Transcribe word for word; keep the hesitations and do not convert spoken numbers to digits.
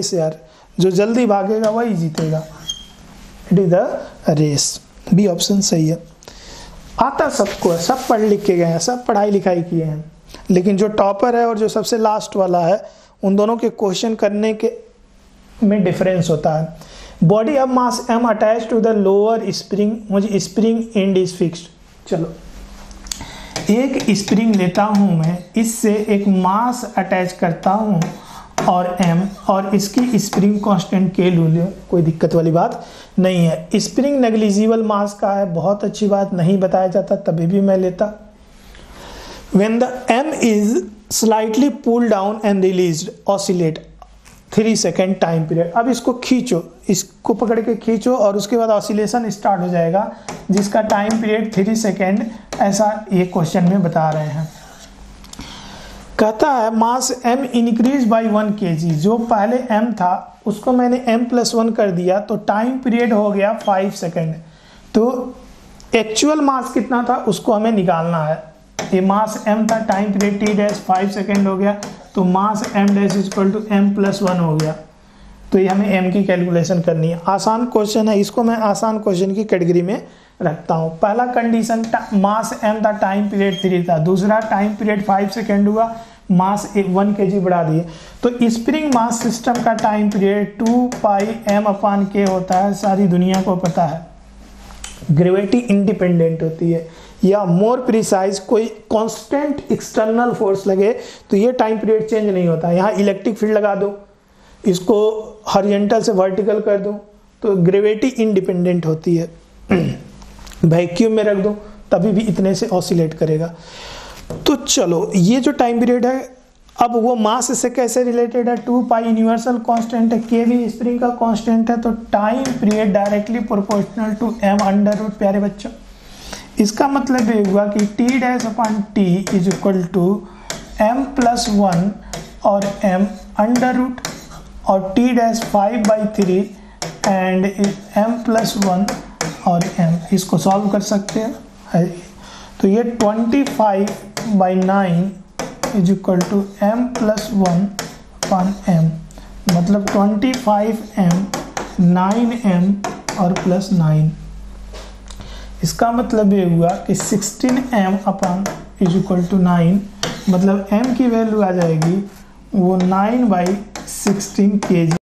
Race यार, जो जल्दी भागेगा वही जीतेगा। It is the race. B option सही है। आता सबको है, सब पढ़ लिख के गए हैं, सब पढ़ाई लिखाई किए हैं, लेकिन जो टॉपर है और जो सबसे लास्ट वाला है उन दोनों के क्वेश्चन करने के में डिफरेंस होता है। Body of mass M attach to the lower spring, मुझे स्प्रिंग एंड इज फिक्स्ड। चलो एक स्प्रिंग लेता हूं मैं, इससे एक मास अटैच करता हूं और एम, और इसकी स्प्रिंग कांस्टेंट के ले लो, कोई दिक्कत वाली बात नहीं है। स्प्रिंग नेग्लिजिबल मास का है, बहुत अच्छी बात, नहीं बताया जाता तभी भी मैं लेता। When the M is slightly pulled down and released, oscillate three second time period. अब इसको खींचो, इसको पकड़ के खींचो और उसके बाद ऑसिलेशन स्टार्ट हो जाएगा, जिसका टाइम पीरियड थ्री सेकेंड, ऐसा ये क्वेश्चन में बता रहे हैं। कहता है mass M increase by one K G, जो पहले M था उसको मैंने M प्लस वन कर दिया तो टाइम पीरियड हो गया फाइव सेकेंड। तो एक्चुअल मास कितना था उसको हमें निकालना है। ये मास m था, time period t dash five second हो गया, तो mass m dash is equal to m plus one हो गया। तो ये हमें m की कैलकुलेशन करनी है। आसान क्वेश्चन है, इसको मैं आसान क्वेश्चन की कैटेगरी में रखता हूँ। पहला कंडीशन मास m था, टाइम पीरियड थ्री था। दूसरा टाइम पीरियड फाइव सेकेंड हुआ, मास वन के जी बढ़ा दिए। तो स्प्रिंग मास सिस्टम का time period two pi M upon K होता है, सारी दुनिया को पता है। ग्रेविटी इंडिपेंडेंट होती है, या मोर प्रिसाइज कोई कांस्टेंट एक्सटर्नल फोर्स लगे तो ये टाइम पीरियड चेंज नहीं होता। यहाँ इलेक्ट्रिक फील्ड लगा दो, इसको हॉरिजॉन्टल से वर्टिकल कर दो तो ग्रेविटी इंडिपेंडेंट होती है। वैक्यूम में रख दो तभी भी इतने से ऑसिलेट करेगा। तो चलो ये जो टाइम पीरियड है, अब वो मास से कैसे रिलेटेड है, टू पाई यूनिवर्सल कांस्टेंट है, के भी स्प्रिंग का कांस्टेंट है, तो time period directly proportional to M under root. प्यारे बच्चों इसका मतलब ये हुआ कि T dash upon T is equal to M plus one और एम अंडर रूट, और T dash five by three and M plus one और एम। इसको सॉल्व कर सकते हैं, तो ये twenty five by nine is equal to M plus one upon M, मतलब twenty five M, nine M और प्लस नाइन। इसका मतलब ये हुआ कि sixteen M upon is equal to nine, मतलब m की वैल्यू आ जाएगी वो नाइन बाई सिक्सटीन के जी।